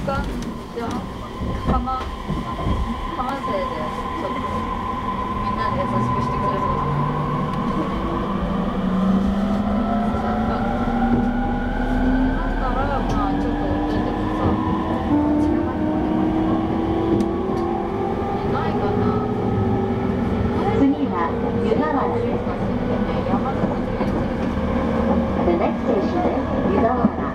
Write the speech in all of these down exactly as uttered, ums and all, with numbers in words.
間じゃあかまかませでちょっとみんなで優しくしてくれるかな。だからまあちょっと出てもさ、ないかな。 次は湯河原です。The next station is 湯河原。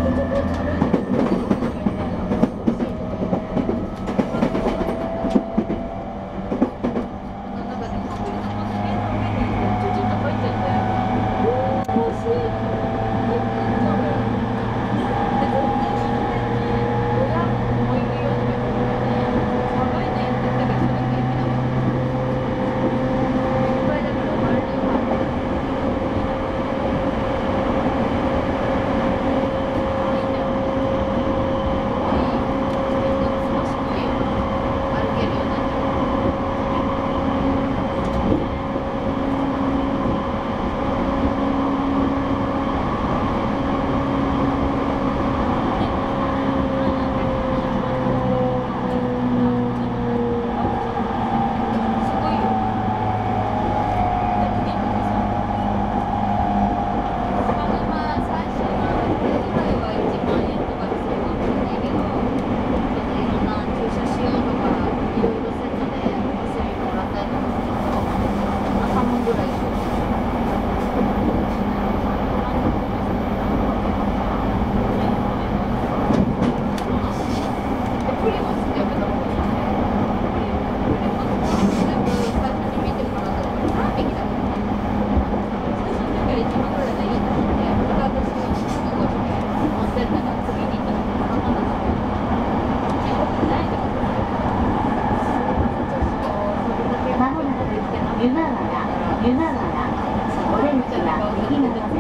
湯河原、湯河原、オレンジが右側です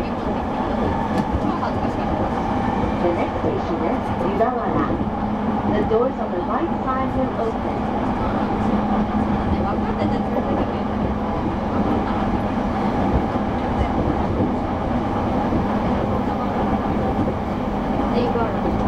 。The next station is 湯河原。The doors on the right side will open. 分かってて連れてけばいいんだけど、分かんなかった。で、湯河原。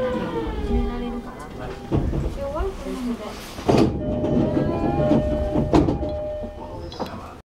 Thank you.